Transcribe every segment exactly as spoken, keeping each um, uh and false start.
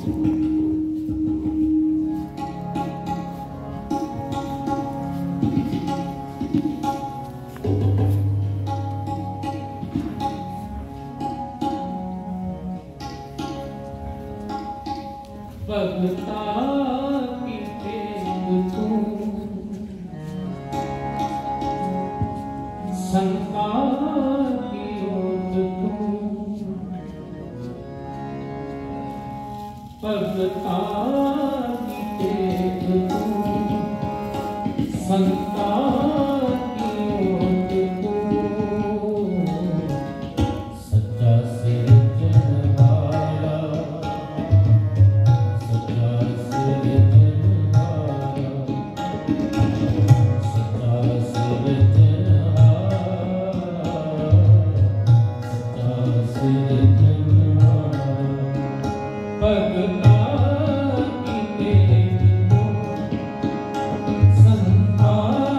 भगता की टेक तू संता की ओट तू भगता की टेक तू संता की ओट तू सच्चा सिरजनहारा भगता की टेक तू संता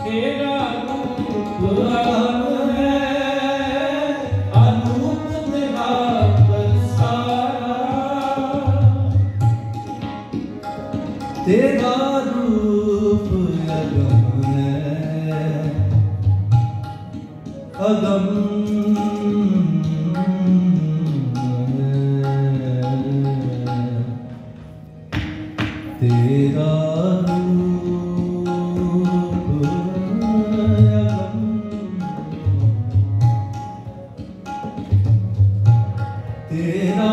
तेरा रूप अगम है, अनूप तेरा बरसाना। तेरा रूप अगम है, अगम तेरा रूप अगम, तेरा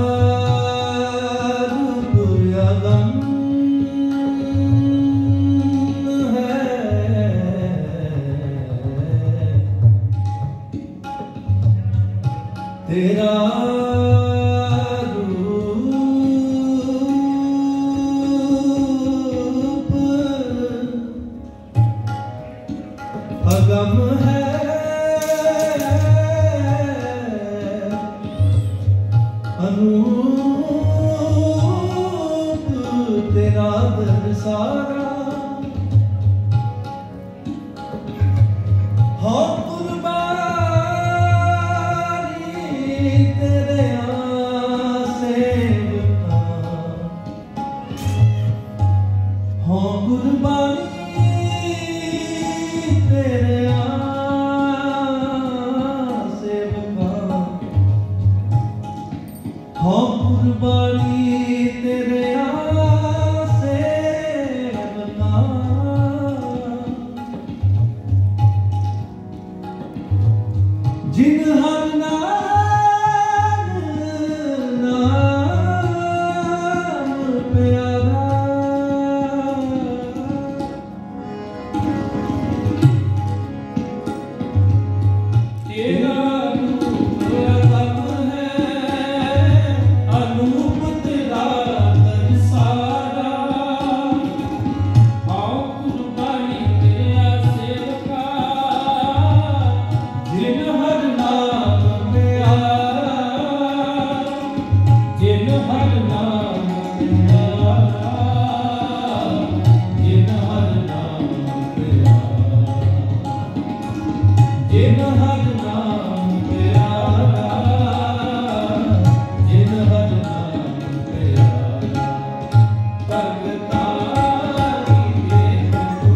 रूप अगम है, तेरा अगम है, अनूप तेरा दरसाना। हो कुर्बानी तेरे सेवका, हो कुर्बानी तेरे सेवका, हो कुर्बानी तेरे सेवका। जिन हर नाम नाम प्यारा, तेरा रूप अगम है, अनूप तेरा दरसाना। आओ कुर्बानी तेरा सेवका, जिन हर नाम प्यारा, जिन हर नाम प्यारा, जिन हर नाम प्यारा, जिन हर नाम प्यारा, जिन हर नाम प्यारा। भगता की देख तू,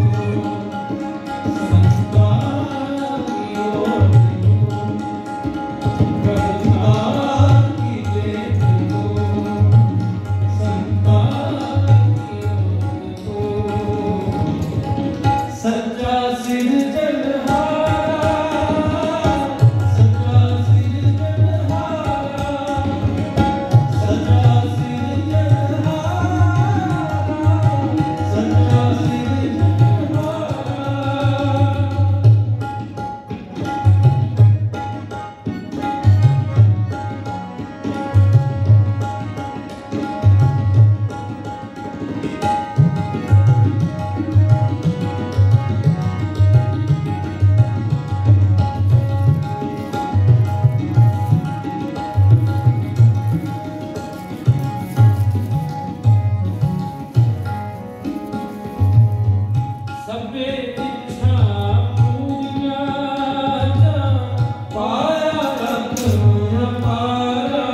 संता की ओर तू, भगता की देख तू, संता की ओर तू। सच्चा सिरजनहारा, सच्चा सिरजनहारा, सच्चा सिरजनहारा, सच्चा सिरजनहारा। सबे इच्छा पूरिया जा, पाया रब अपारा।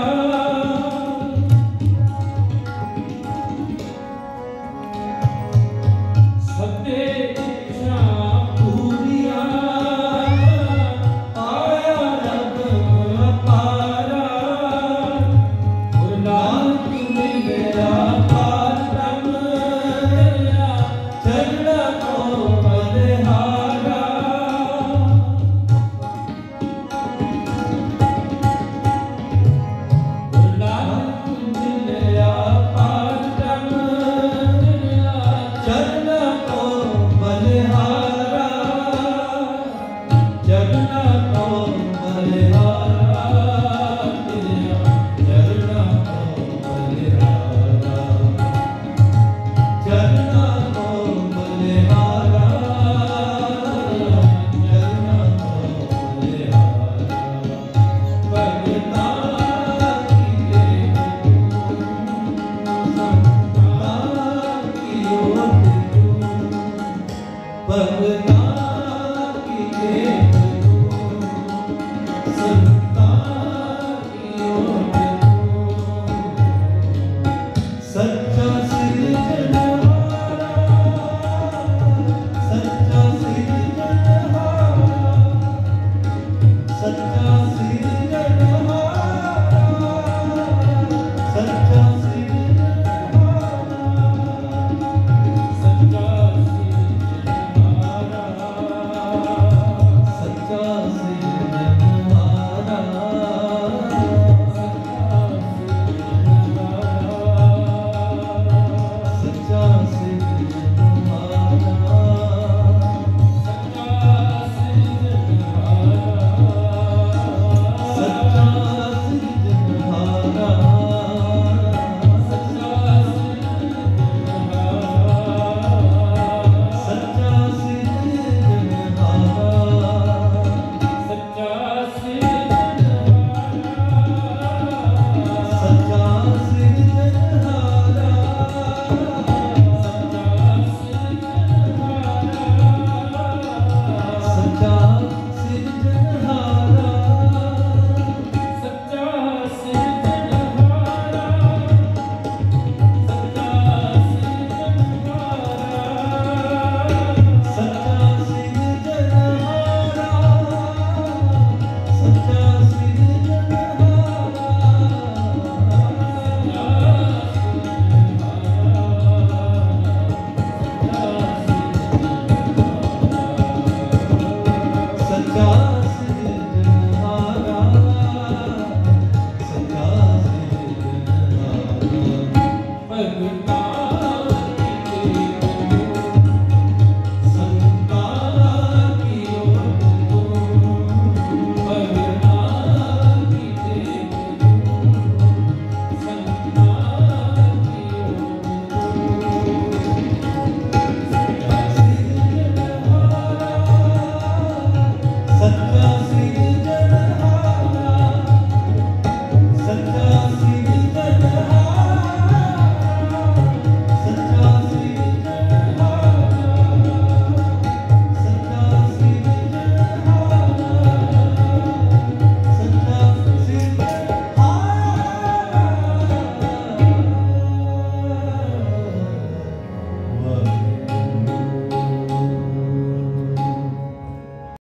सबे इच्छा पूरिया जा, पाया रब अपारा। गुरु नानक मिलिया पारम तेरा, चरण को बलिहारा। गुरु नानक मिलिया पारम तेरा, चरण को बलिहारा, चरण को बलिहारा, तेरा चरण को बलिहारा, चरण को बलिहारा, चरण को बलिहारा। भगता की देख तू, संता की ओर तू, भगता के